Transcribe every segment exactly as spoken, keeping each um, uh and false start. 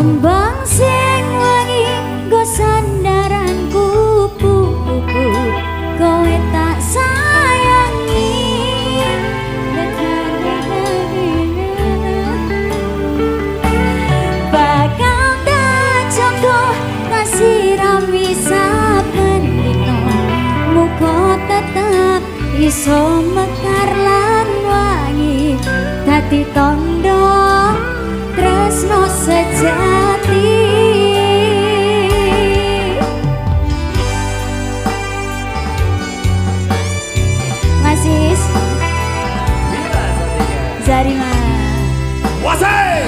Kembang sing wangi nggo sandaran kupu-kupu kowe tak sayangi. Bakal tak jaga tak sirami saben dina, muga tetep iso mekar lan wangi dadi tondo tresno sejati. Masis Zarima Wasai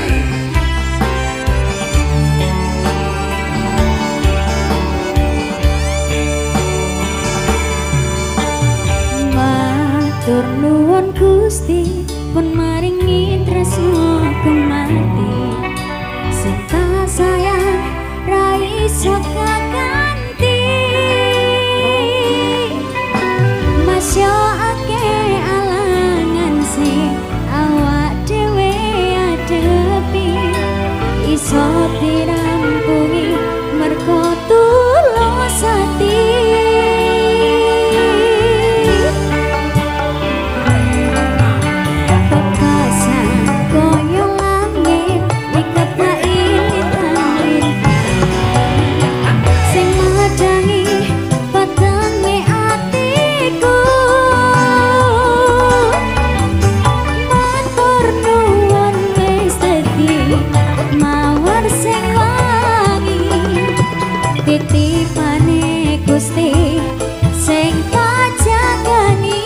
matur nuwun Gusti pun maringi tresno kemati, sing tak sayang ra iso kaganti. Masya akeh alangan sing awak dhewe adepi, iso dirampungi mergo tulus ati. Titipane Gusti sing kajagani,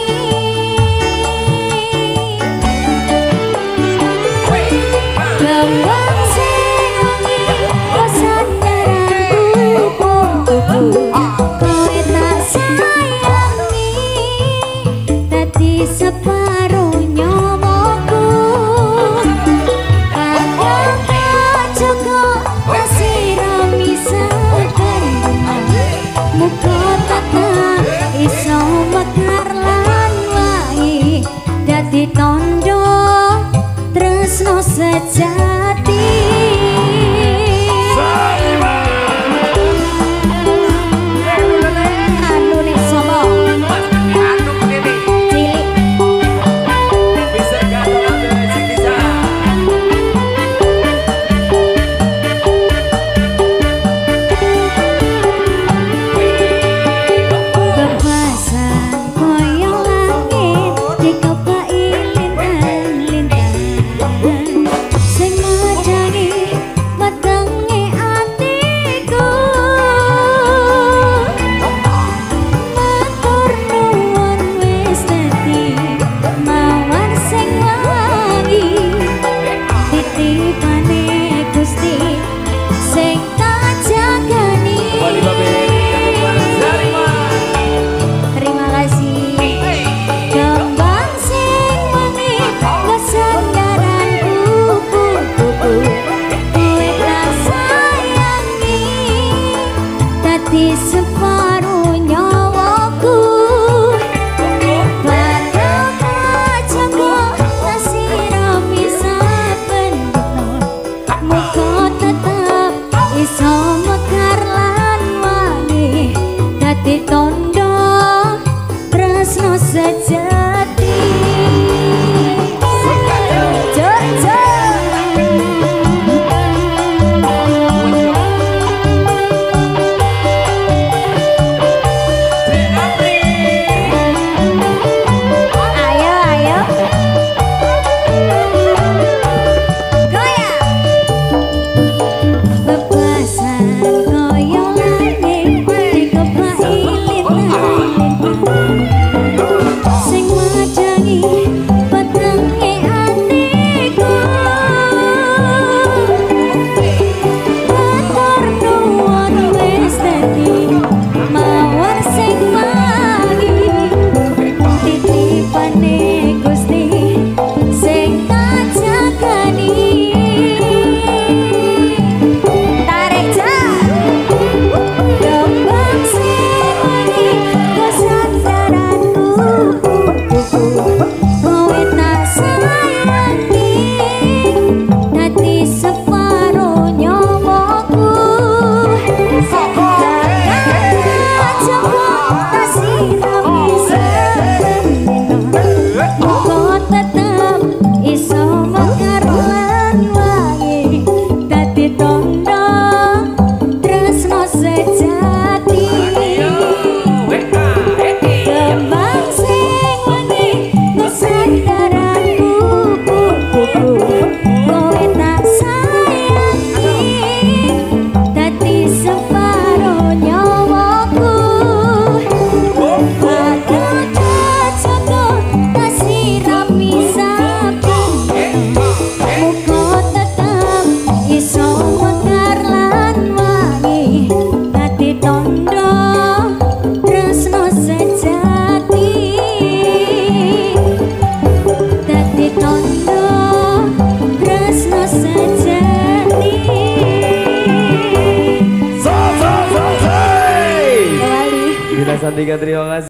kembang sing wangi sandaran kupu-kupu kowe tak sayangi dadi separo nyawaku. Bakal tak jaga tak sirami muga tetep iso mekar lan wangi dadi tondo tresno sejati. Anu nek sapa anu kene cilik bisa gak sing bisa. Di separuh nyawaku bakal tak jaga tak sirami saben dina, muga tetep iso mekar lan wangi dadi tondo tresno sejati. Santika, terima kasih.